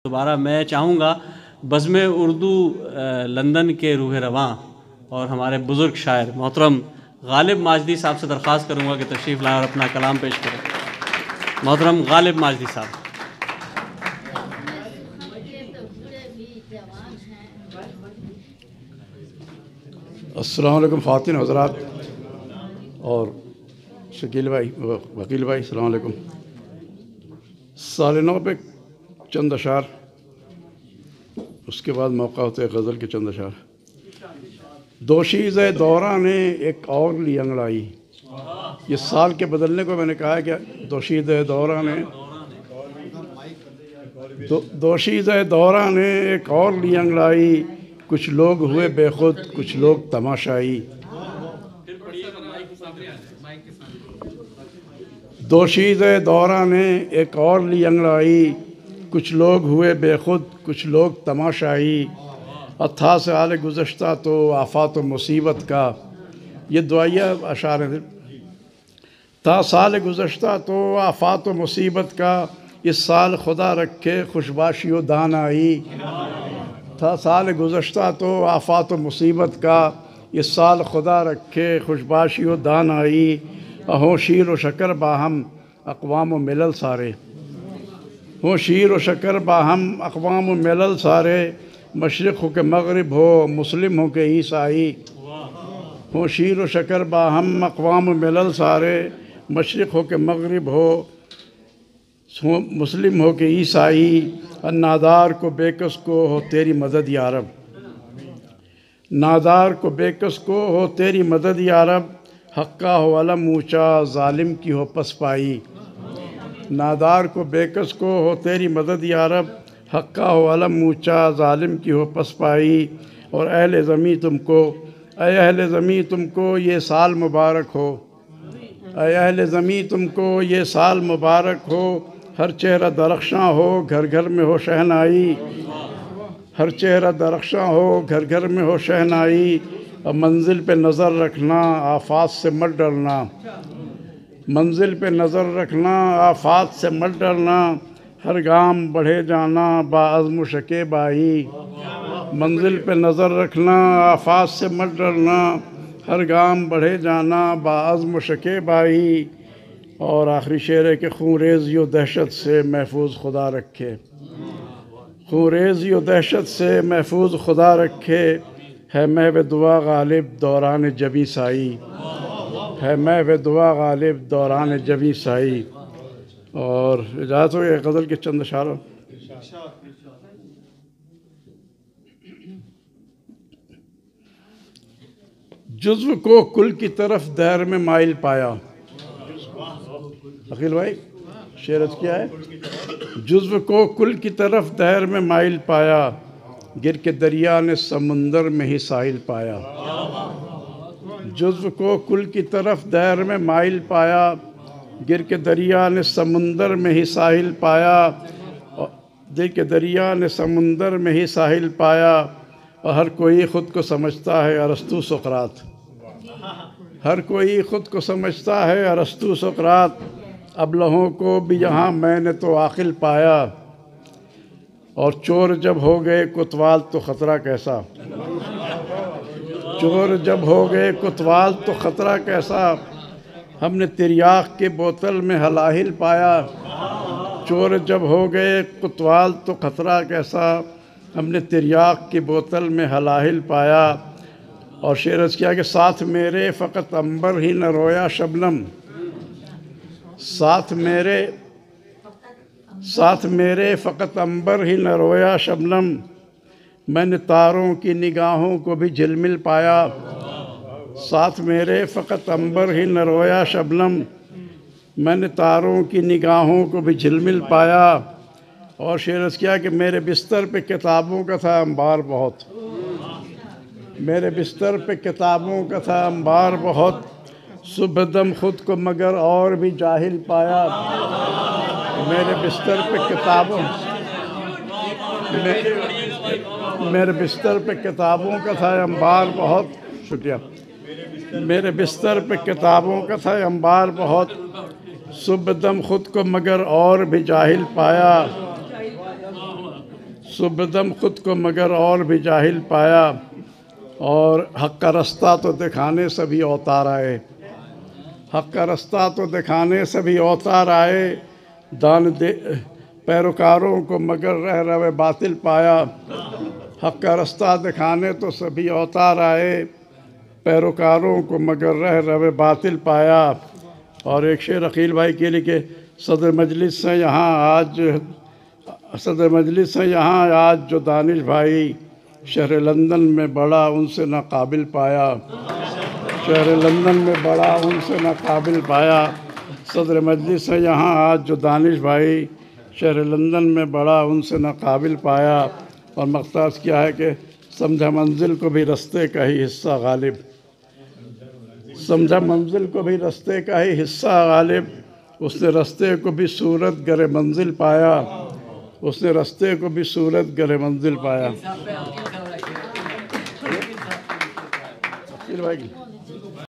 दोबारा मैं चाहूँगा बज़्म-ए-उर्दू लंदन के रूह रवां और हमारे बुज़ुर्ग शायर मोहतरम गालिब माजदी साहब से दरख्वास्त करूँगा कि तशरीफ़ लाएँ और अपना कलाम पेश करें। मोहतरम गालिब माजदी साहब। अस्सलाम वालेकुम ख़वातीन हज़रात और शकील भाई वकील भाई, अस्सलाम वालेकुम। साल नौ पे चंद अशार, उसके बाद मौका होता है गज़ल के चंद अशार। दोशीज़े दौरा ने एक और ली अंगड़ाई। ये साल के बदलने को मैंने कहा है कि दोशीज़े दौरा ने दोशीज़े दौरा ने एक और ली अंगड़ाई। कुछ लोग हुए बेखुद, कुछ लोग तमाशाई। दोशीज़े दौरा ने एक और ली अंगड़ाई। कुछ लोग हुए बेखुद, कुछ लोग तमाशाई। और था साल गुज़श्ता तो आफ़ात व मुसीबत का, ये दुआया अशार है। था साल गुज़श्ता तो आफ़ात व मुसीबत का, इस साल खुदा रखे खुशबाशी व दानाई। था साल गुज़श्ता तो आफ़ात व मुसीबत का, इस साल खुदा रखे खुशबाशी व दानाई। हो शीर व शक्कर बाहम अक़वाम व मिलल सारे। हो शीर व शक्कर बाहम अक़वाम व मिलल सारे। मशरिक़ हो के मग़रिब हो, मुस्लिम हो के ईसाई। हो शीर व शक्कर बाहम अक़वाम व मिलल सारे। मशरिक़ हो के मग़रिब हो, मुस्लिम हो के ईसाई। नादार को बेकस को हो तेरी मदद या रब। नादार को बेकस को हो तेरी मदद या रब। हक़्क़ा हो अलम ऊँचा, ज़ालिम की हो पसपाई। नादार को बेकस को हो तेरी मदद या रब। हक़्क़ा हो अलम ऊँचा, ज़ालिम की हो पसपाई। और अहले ज़मीं तुमको, ऐ अहले ज़मीं तुमको ये साल मुबारक हो। ऐ अहले ज़मीं तुमको ये साल मुबारक हो। हर चेहरा दरख्शां हो, घर घर में हो शहनाई। हर चेहरा दरख्शां हो, घर घर में हो शहनाई। और मंजिल पे नज़र रखना, आफात से मत डरना। मंजिल पे नज़र रखना, आफात से मत डरना। हर गाम बढ़े जाना, बाज़्म-ए-शुखान बाई। मंजिल पे नज़र रखना, आफात से मत डरना। हर गाम बढ़े जाना, बाज़्म-ए-शुखान बाई। और आखिरी शेर है कि खूंरेज़ी व दहशत से महफूज खुदा रखे। खूंरेज़ी व दहशत से महफूज खुदा रखे। है महव दुआ गालिब दौरान जबी साई। है महव दुआ गालिब दौरान जबी साई। और इजाज़त हो गज़ल के चंद अशार। जुज़्व को कुल की तरफ दैर में माइल पाया। अखिल भाई शेरत क्या है? जुज़्व को कुल की तरफ दैर में माइल पाया। गिर के दरिया ने समुंदर में ही साहिल पाया। जुज़्व को कुल की तरफ दैर में माइल पाया। गिर के दरिया ने समुंदर में ही साहिल पाया। गिर के दरिया ने समुंदर में ही साहिल पाया। और हर कोई ख़ुद को समझता है अरस्तु सुक़रात। हर कोई ख़ुद को समझता है अरस्तु सुक़रात। अबलहों को भी यहाँ मैंने तो आक़िल पाया। और चोर जब हो गए कोतवाल तो ख़तरा कैसा। चोर जब हो गए कोतवाल तो ख़तरा कैसा। हमने तिर्याक के बोतल में हलाहिल पाया। चोर जब हो गए कोतवाल तो ख़तरा कैसा। हमने तिर्याक की बोतल में हलाहिल पाया। और शेरत किया कि साथ मेरे फ़कत अंबर ही न रोया शबनम। साथ मेरे फ़कत अंबर ही न रोया शबनम। मैंने तारों की निगाहों को भी झिलमिल पाया। साथ मेरे फ़कत अंबर ही न रोया शबनम। मैंने तारों की निगाहों को भी झिलमिल पाया। और शेरत किया कि मेरे बिस्तर पे किताबों का था अंबार बहुत। मेरे बिस्तर पे किताबों का था अंबार बहुत। सुबह दम खुद को मगर और भी जाहिल पाया। मेरे बिस्तर पे किताबों मेरे बिस्तर पे किताबों का था अंबार बहुत। शुक्रिया। मेरे बिस्तर पे किताबों का था अंबार बहुत। सुबह दम खुद को मगर और भी जाहिल पाया। सुबदम खुद को मगर और भी जाहिल पाया, और हक़ का रास्ता तो दिखाने सभी अवतार आए। हक़ का रास्ता तो दिखाने सभी अवतार आए, दान दे पैरोकारों को मगर रह रवे बातिल पाया। हक़ का रास्ता दिखाने तो सभी अवतार आए, पैरोकारों को मगर रह रवे बातिल पाया। और एक शेर अकील भाई के लिए कि सदर मजलिस से यहाँ आज जो दानिश भाई, शहर लंदन में बड़ा उनसे ना काबिल पाया। शहर लंदन में बड़ा उनसे ना काबिल पाया। सदर मजलिस से यहाँ आज जो दानिश भाई, शहर लंदन में बड़ा उनसे ना काबिल पाया। और मक़सद क्या है कि समझा मंजिल को भी रास्ते का ही हिस्सा गालिब, समझा मंजिल को भी रास्ते का ही हिस्सा गालिब। उसने रास्ते को भी सूरत गरे मंजिल पाया, उसने रास्ते को भी सूरत गरे मंजिल पाया।